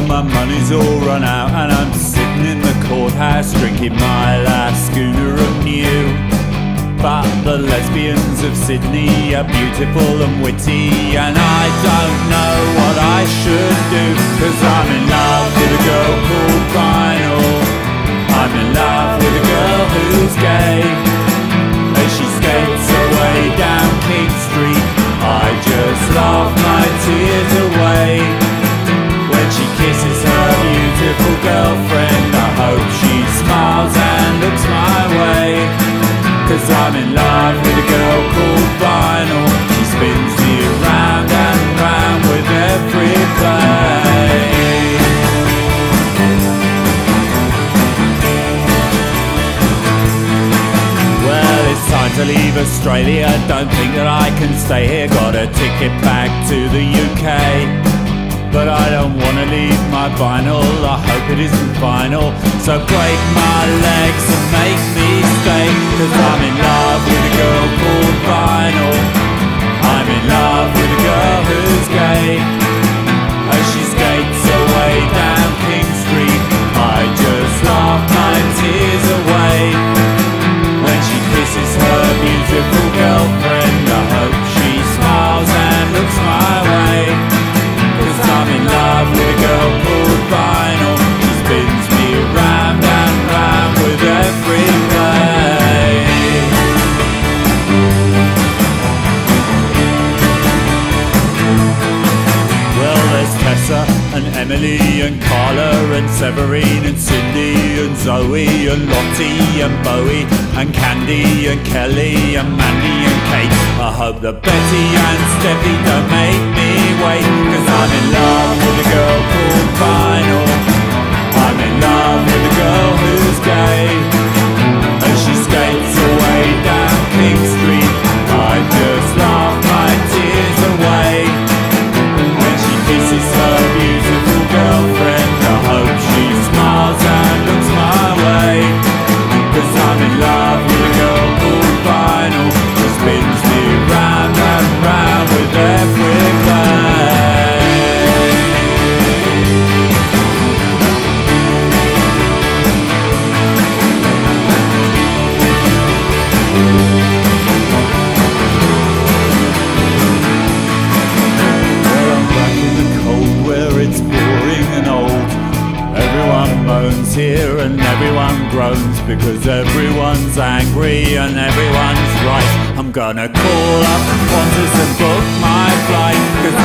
Well, my money's all run out and I'm sitting in the courthouse drinking my last schooner of new. But the lesbians of Sydney are beautiful and witty, and I don't know what I should do, 'cause I'm in love with a girl called Vinyl. I'm in love with a girl who's gay. As she skates away down King Street, I just laugh my tears away. When she kisses her beautiful girlfriend, I hope she smiles and looks my way. 'Cause I'm in love with a girl called Vinyl. She spins me round and round with every play. Well, it's time to leave Australia. Don't think that I can stay here. Got a ticket back to the UK, but I don't wanna leave my vinyl. I hope it isn't final. So break my legs and make me stay, 'cause I'm in love with a girl called Vinyl. I'm in love with a girl who's gay. As she skates away down King Street, I just laugh my tears away. When she kisses her beautiful girlfriend, I hope she smiles and looks my way. 'Cause I'm in love with a girl called Vinyl. She spins me round and round with every play. Well, there's Tessa and Emily and Carla and Severine and Cindy and Zoe and Lottie and Bowie and Candy and Kelly and Mandy and Kate. I hope that Betty and Steffi don't make me wait, 'cause I'm in love with a girl called Vinyl. I'm in love with a girl who's gay. As she skates away down King Street, I just laugh my tears away. When she kisses her beautiful girlfriend, I hope she smiles and looks my way. 'Cause I'm in love with a girl called Vinyl. She spins me round and round with every play. Well, I'm back in the cold where it's boring and old. Everyone moans here and everyone groans, because everyone's angry and everyone's right. I'm gonna call up Qantas and book my flight, 'cause